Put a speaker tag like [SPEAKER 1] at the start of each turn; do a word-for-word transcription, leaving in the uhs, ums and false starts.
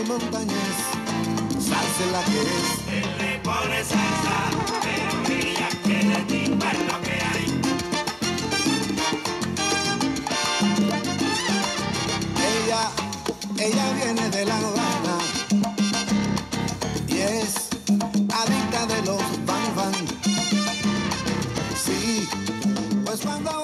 [SPEAKER 1] montañés, salsa la que es.
[SPEAKER 2] Él le pone salsa, pero ella quiere timbar lo que hay.
[SPEAKER 1] Ella, ella viene de La Habana y es adicta de los van van. Sí, pues cuando